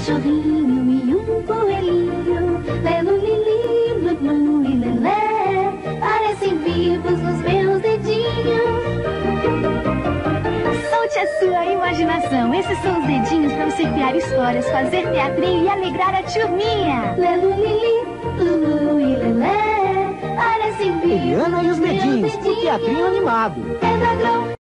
cachorrinho e um coelhinho. Lelo, lili, lulu e lelé, parecem vivos nos meus dedinhos. Solte a sua imaginação. Esses são os dedinhos para você criar histórias, fazer teatrinho e alegrar a turminha. Lelo, lili, lulu e lelé, parecem vivos Eliana e os nos meus dedinhos, o teatrinho animado. Pedra, grão,